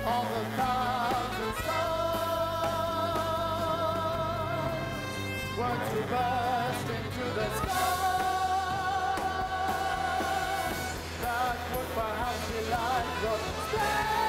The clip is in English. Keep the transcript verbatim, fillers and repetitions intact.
all the thousand stars were to burst into the sky. That would perhaps be like your splendor.